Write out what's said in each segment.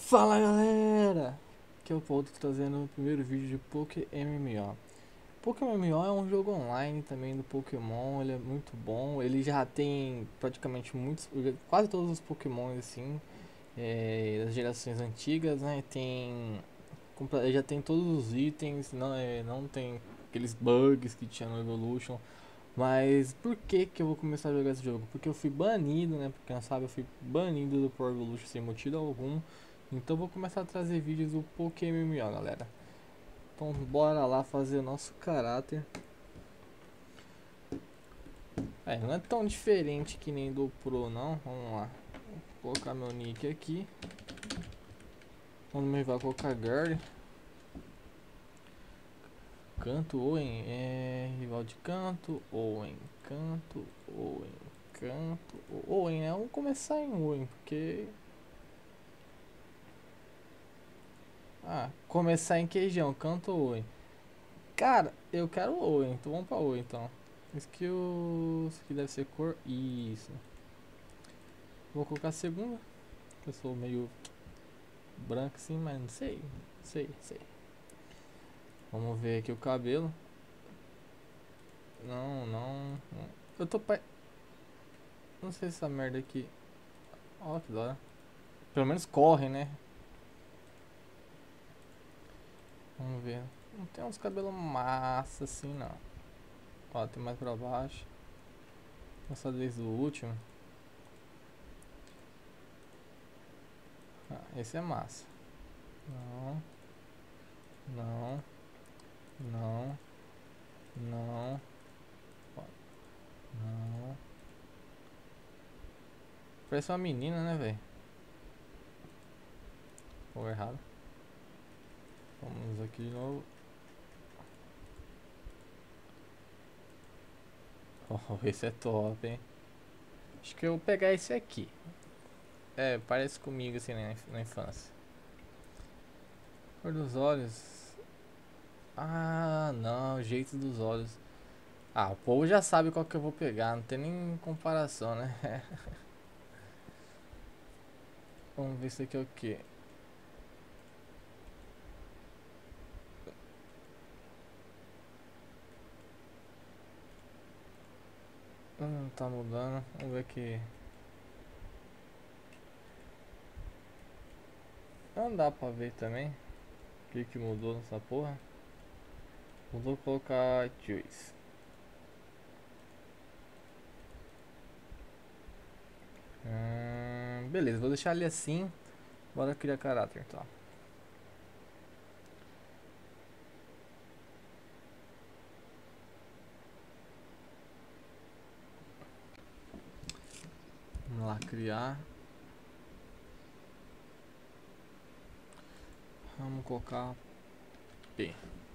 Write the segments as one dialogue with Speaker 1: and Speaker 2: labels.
Speaker 1: Fala galera! Aqui é o Paulo trazendo o primeiro vídeo de PokéMMO. PokéMMO é um jogo online também do Pokémon, ele é muito bom, ele já tem praticamente quase todos os Pokémon assim, das gerações antigas, né? Ele já tem todos os itens, não tem aqueles bugs que tinha no Evolution. Mas por que que eu vou começar a jogar esse jogo? Porque eu fui banido, né? Pra quem não sabe, eu fui banido do Pro Evolution sem motivo algum. Então eu vou começar a trazer vídeos do PokéMMO, galera. Então bora lá fazer o nosso caráter. Não é tão diferente que nem do Pro não. Vamos lá. Vou colocar meu nick aqui. Vamos me vai colocar Girl. Canto, Owen, rival de canto, Owen, canto, Owen, canto, Owen, né? Vamos começar em Owen, porque... começar em queijão, canto ou Owen. Cara, eu quero Owen, então vamos pra Owen então. Isso aqui deve ser cor, isso. Vou colocar a segunda, eu sou meio branco assim, mas não sei, sei. Vamos ver aqui o cabelo. Não. Eu tô não sei se essa merda aqui... Ó, que da hora. Pelo menos corre, né? Vamos ver. Não tem uns cabelos massa assim, não. Ó, tem mais pra baixo. Essa vez do último. Esse é massa. Não. Não. Não. Não. Não. Parece uma menina, né, velho? Ou errado. Vamos aqui de novo. Oh, esse é top, hein? Acho que eu vou pegar esse aqui. Parece comigo assim na infância. Cor dos olhos. Ah, não, jeito dos olhos. O povo já sabe qual que eu vou pegar, não tem nem comparação, né? Vamos ver isso aqui é o que? Tá mudando. Vamos ver aqui. Não dá pra ver também. O que mudou nessa porra? Vou colocar Juice. Beleza, vou deixar ele assim. Bora criar caráter então. Vamos lá, criar. Vamos colocar P.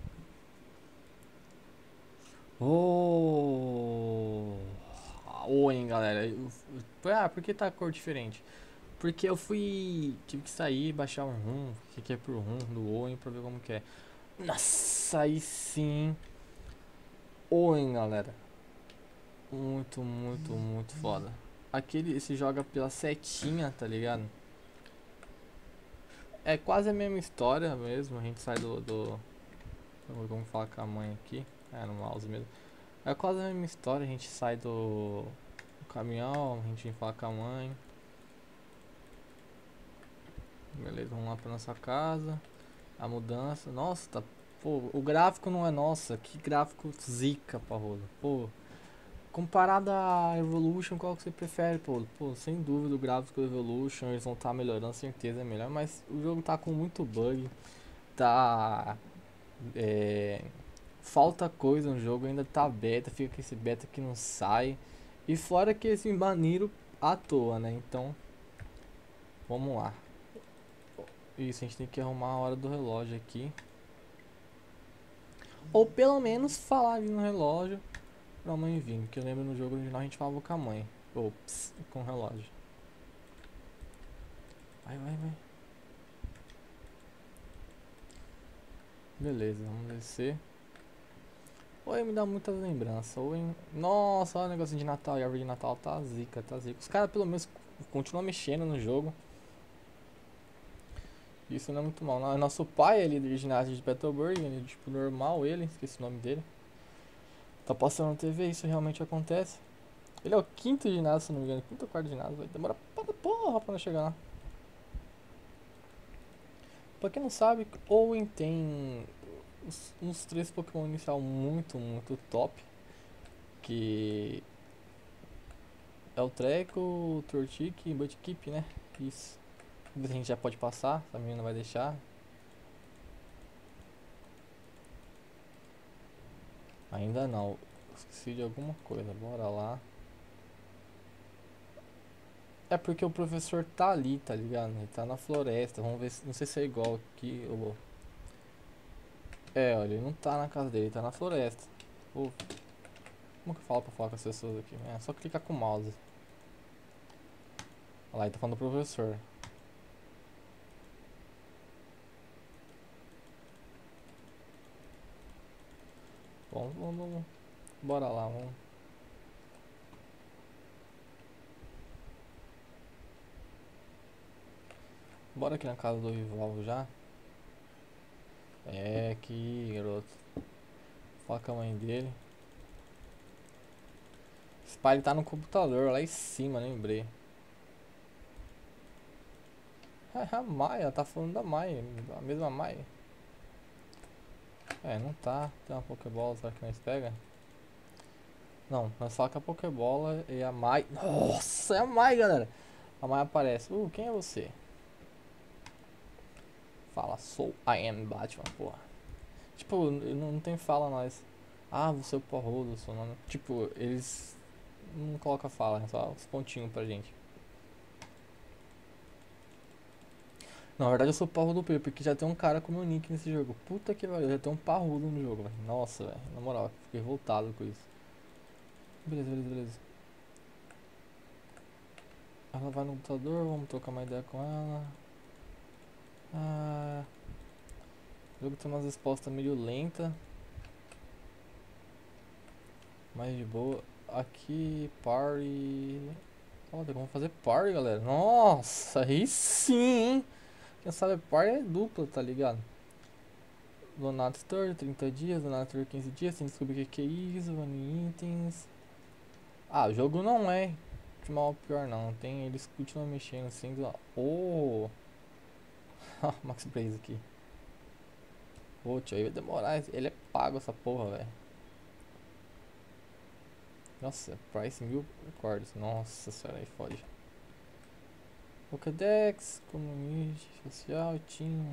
Speaker 1: Hein, galera. Por que tá a cor diferente? Porque eu tive que sair, baixar um rum. O que é pro rum do Owen pra ver como que é. Nossa, aí sim. Owen, galera. Muito foda. Esse joga pela setinha, tá ligado? É quase a mesma história mesmo. A gente sai vamos falar com a mãe aqui. No mouse mesmo. É quase a mesma história. A gente sai do caminhão, a gente vem falar com a mãe. Beleza, vamos lá pra nossa casa. A mudança. Nossa, tá. Pô, o gráfico não é nossa. Que gráfico zica, parrola. Pô. Comparado a Evolution, qual que você prefere, pô? Pô, sem dúvida o gráfico do Evolution, eles vão estar melhorando, certeza é melhor, mas o jogo tá com muito bug, tá... falta coisa no jogo, ainda tá beta, fica com esse beta que não sai, e fora que eles me baniram à toa, né, então, vamos lá. Isso, a gente tem que arrumar a hora do relógio aqui, ou pelo menos falar ali no relógio, pra mãe vir, porque eu lembro no jogo original a gente falava com a mãe, ops, com o relógio. Vai. Beleza, vamos descer. Oi, me dá muitas lembranças. Oi, nossa, olha o negócio de Natal. E a árvore de Natal tá zica, tá zica. Os caras pelo menos continuam mexendo no jogo. Isso não é muito mal. Nosso pai é líder de ginásio de Petroburg, ele, tipo, normal ele, esqueci o nome dele. Tá passando na TV, isso realmente acontece. Ele é o quinto ginásio, se não me engano, quinto ou quarto ginásio, vai demorar para porra pra nós chegar lá. Pra quem não sabe, Owen tem uns três Pokémon inicial muito top, que é o Treco, o Torchic e o Mudkip, né? Isso. A gente já pode passar, a menina vai deixar. Ainda não, esqueci de alguma coisa, bora lá. É porque o professor tá ali, tá ligado? Ele tá na floresta, vamos ver se, não sei se é igual aqui. É, olha, ele não tá na casa dele, ele tá na floresta. Pô, como que eu falo pra falar com as pessoas aqui? É só clicar com o mouse. Olha lá, ele tá falando do professor. Vamos. Bora lá, vamos. Bora aqui na casa do Rivalvo já. É, aqui, garoto. Fala com a mãe dele. Esse pai ele tá no computador lá em cima, lembrei. A Maia, tá falando da Maia, a mesma Maia. É, não tá. Tem uma Pokébola, será que nós pega? Não, nós só com a Pokébola e a Mai. Nossa, é a Mai, galera. A Mai aparece. Quem é você? Fala, sou I am Batman, porra. Tipo, não tem fala nós. Ah, você é o Porrodo, seu nome. Tipo, eles não colocam fala, é só os pontinhos pra gente. Na verdade eu sou o Parrudo P, porque já tem um cara com meu nick nesse jogo. Puta que pariu, já tem um Parrudo no jogo, velho. Nossa, velho. Na moral, fiquei revoltado com isso. Beleza. Ela vai no computador, vamos trocar uma ideia com ela. Ah, o jogo tem umas respostas meio lenta, mas de boa. Aqui, party. Olha, vamos fazer party, galera. Nossa, aí sim, hein? Quem sabe party é dupla, tá ligado? Donato Store, 30 dias, Donato Store, 15 dias, sem descobrir o que é isso, One Itens. Ah, o jogo não é de mal pior não, tem, eles continuam mexendo assim, oh, Max Blaze aqui. Ô, tio, aí vai demorar, ele é pago essa porra, velho. Nossa, price 1000 recordes, nossa senhora, aí fode. Pokédex, comunidade, social, tinha.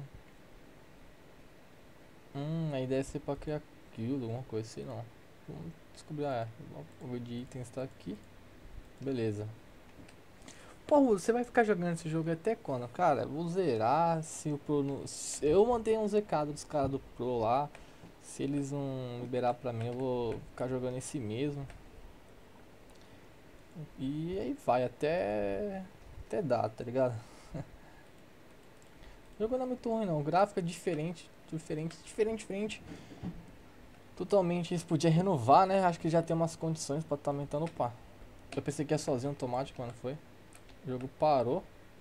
Speaker 1: A ideia é ser pra criar guild, alguma coisa assim, não. Vamos descobrir, o de itens tá aqui. Beleza. Pô, você vai ficar jogando esse jogo até quando? Cara, vou zerar se o Pro não... Eu mandei uns recados dos caras do Pro lá. Se eles não liberar pra mim, eu vou ficar jogando esse mesmo. E aí vai até dar, tá ligado? O jogo não é muito ruim não, o gráfico é diferente. Totalmente, eles podiam renovar, né? Acho que já tem umas condições pra tá aumentando o pá. Eu pensei que ia sozinho automático, mas não foi. O jogo parou.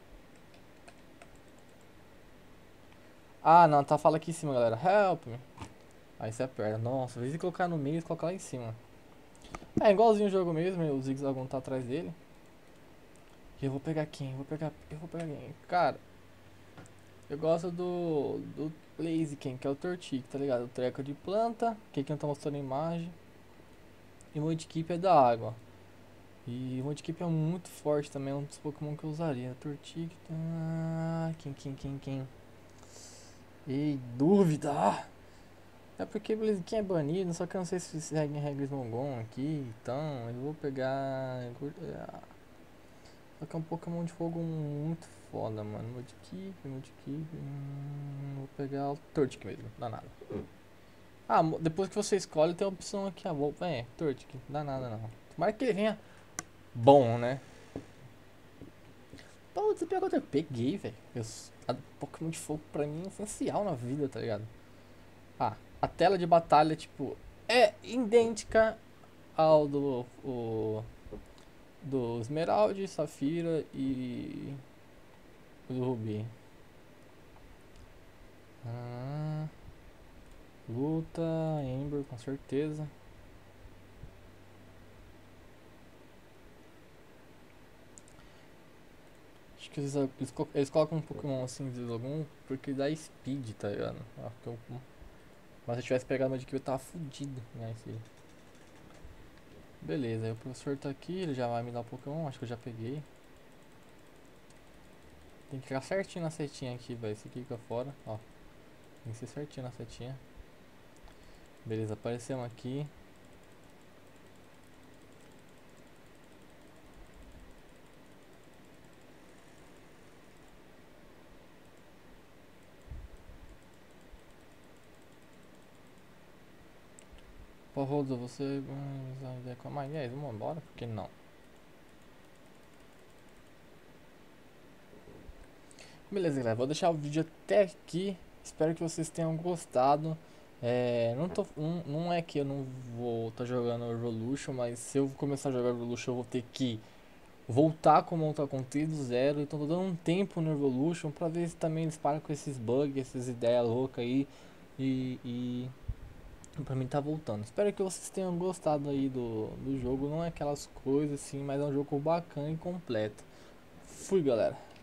Speaker 1: Ah, não, tá, fala aqui em cima, galera. Help me. Aí você aperta. Nossa, ao invés de colocar no meio, coloca lá em cima. É igualzinho o jogo mesmo, o Zigzagoon tá atrás dele. E eu vou pegar quem? Eu vou pegar quem? Cara, eu gosto do Blaziken, que é o Torchic, tá ligado? O treco de planta, que aqui não tá mostrando a imagem. E o Mudkip é da água. E o Mudkip é muito forte também, é um dos Pokémon que eu usaria. Torchic, tá... Quem? Ei, dúvida! É porque o Blaziken é banido, só que eu não sei se seguem regras Mongon aqui, então eu vou pegar... Só que é um Pokémon de fogo muito foda, mano. Mudkip. Vou pegar o Torchic mesmo, dá nada. Ah, depois que você escolhe tem a opção aqui, Torchic, dá nada não. Tomara que ele venha bom, né? Pô, você pegou outra? Peguei, velho. Pokémon de fogo pra mim é essencial na vida, tá ligado? Ah, a tela de batalha, tipo, é idêntica ao do Esmeralda, Safira e do Rubi. Luta, Ember, com certeza. Acho que eles colocam um Pokémon assim de Zigzagoon porque dá speed, tá ligado? Mas se eu tivesse pegado uma de que eu tava fudido, né? Beleza, aí o professor tá aqui, ele já vai me dar o Pokémon, acho que eu já peguei. Tem que ficar certinho na setinha aqui, velho. Esse aqui fica fora, ó. Tem que ser certinho na setinha. Beleza, aparecemos aqui. Pô, Rosa, você. Mas e aí, vamos embora? Por que não? Beleza, galera, vou deixar o vídeo até aqui. Espero que vocês tenham gostado. Não é que eu não vou estar jogando Evolution, mas se eu começar a jogar Evolution, eu vou ter que voltar com montar conteúdo do zero. Então, tô dando um tempo no Evolution pra ver se também eles param com esses bugs, essas ideias loucas aí. E pra mim tá voltando. Espero que vocês tenham gostado aí do jogo. Não é aquelas coisas assim, mas é um jogo bacana e completo. Fui, galera.